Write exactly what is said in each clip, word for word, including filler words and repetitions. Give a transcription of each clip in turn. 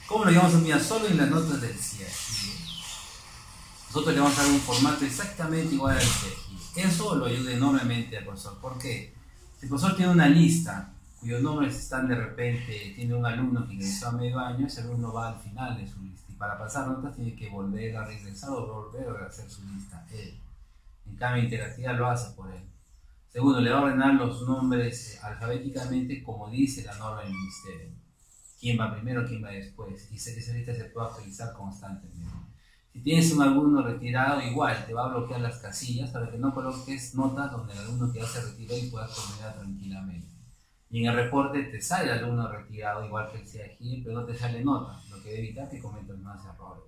¿Cómo lo llevamos a mirar? Solo en las notas del C I A G I E. Nosotros le vamos a dar un formato exactamente igual al C I A G I E. Eso lo ayuda enormemente al profesor. ¿Por qué? Si el profesor tiene una lista cuyos nombres están de repente, tiene un alumno que ingresó a medio año, ese alumno va al final de su lista. Y para pasar notas tiene que volver a regresar o volver a hacer su lista él. En cambio, interactiva lo hace por él. Segundo, le va a ordenar los nombres alfabéticamente como dice la norma del ministerio. Quién va primero, quién va después. Y esa lista se puede actualizar constantemente. Si tienes un alumno retirado, igual te va a bloquear las casillas para que no coloques notas donde el alumno que ya se retiró y pueda terminar tranquilamente. Y en el reporte te sale el alumno retirado, igual que el C I A G I E, pero no te sale nota, lo que debe evitar que cometas más errores.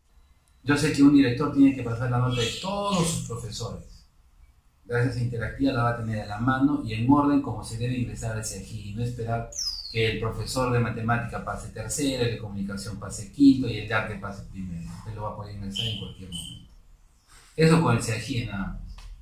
Yo sé que un director tiene que pasar la nota de todos sus profesores. Gracias a Interactiva la va a tener a la mano y en orden como se debe ingresar al C I A G I E y no esperar que el profesor de matemática pase tercero, el de comunicación pase quinto y el de arte pase primero. Usted lo va a poder ingresar en cualquier momento. Eso con el C I A G I E nada más.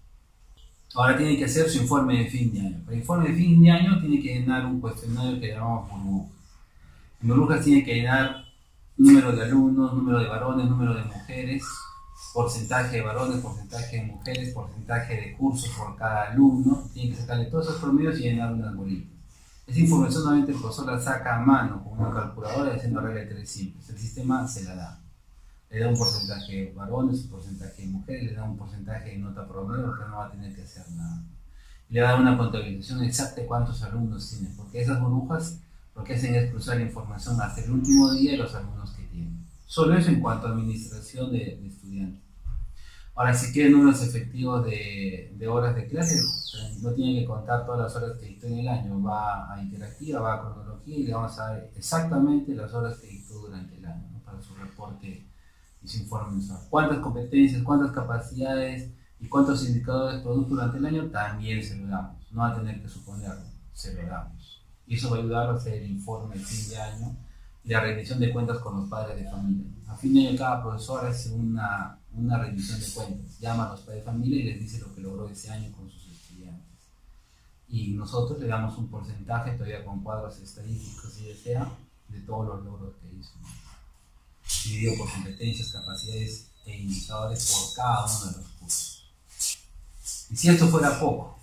Ahora tiene que hacer su informe de fin de año. Para el informe de fin de año tiene que llenar un cuestionario que llamamos burbujas. En burbujas tiene que llenar número de alumnos, número de varones, número de mujeres, porcentaje de varones, porcentaje de mujeres, porcentaje de cursos por cada alumno. Tiene que sacarle todos esos promedios y llenar unas bolitas. Esa información nuevamente el profesor la saca a mano con una calculadora y haciendo regla de tres simples. El sistema se la da. Le da un porcentaje de varones, un porcentaje de mujeres, le da un porcentaje de nota promedio, porque no va a tener que hacer nada. Y le va a dar una contabilización exacta de cuántos alumnos tiene, porque esas burbujas lo que hacen es cruzar la información hasta el último día de los alumnos que tienen. Solo eso en cuanto a administración de, de estudiantes. Ahora, si quieren números efectivos de, de horas de clase, no tienen que contar todas las horas que dictó en el año. Va a Interactiva, va a cronología y le vamos a dar exactamente las horas que dictó durante el año, ¿no? Para su reporte y su informe mensual. Cuántas competencias, cuántas capacidades y cuántos indicadores de producto durante el año también se lo damos. No va a tener que suponerlo, se lo damos. Y eso va a ayudar a hacer el informe de fin de año y la rendición de cuentas con los padres de familia. A fin de año cada profesor hace una, una rendición de cuentas, llama a los padres de familia y les dice lo que logró ese año con sus estudiantes. Y nosotros le damos un porcentaje, todavía con cuadros estadísticos si desea, de todos los logros que hizo, ¿no? Dividido por competencias, capacidades e indicadores por cada uno de los cursos. Y si esto fuera poco,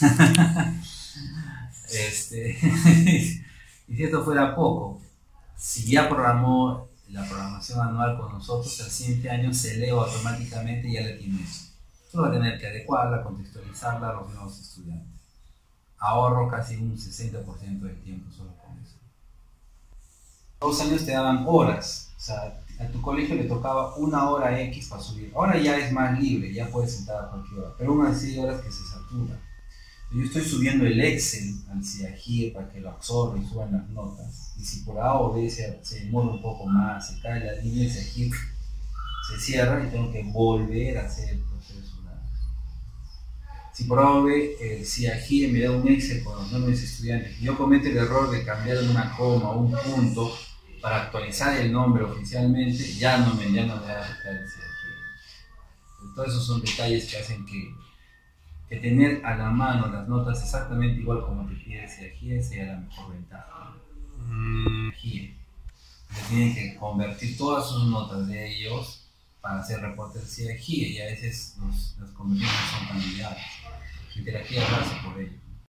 este, y si esto fuera poco, si ya programó la programación anual con nosotros, el siguiente año se eleva automáticamente y ya la tiene eso. Solo va a tener que adecuarla, contextualizarla a los nuevos estudiantes. Ahorro casi un sesenta por ciento del tiempo solo con eso. Dos años te daban horas, o sea, a tu colegio le tocaba una hora X para subir. Ahora ya es más libre, ya puedes sentar a cualquier hora, pero aún así hay horas que se satura. Yo estoy subiendo el Excel al C I A G I E para que lo absorba y suban las notas. Y si por A o B se, se demora un poco más, se cae la línea, el C I A G I E se cierra y tengo que volver a hacer el proceso. ¿No? Si por A o B el C I A G I E me da un Excel con los nombres de estudiantes y yo cometo el error de cambiar una coma o un punto para actualizar el nombre oficialmente, ya no me, ya no me va a afectar el C I A G I E. Todos esos son detalles que hacen que, que tener a la mano las notas exactamente igual como te pide el C I A G I E sea la mejor ventaja. Mm. C I A G I E. Tienen que convertir todas sus notas de ellos para hacer reporte del C I A G I E y a veces los, las conversiones son tan ligadas. Interactiva lo hace por ello.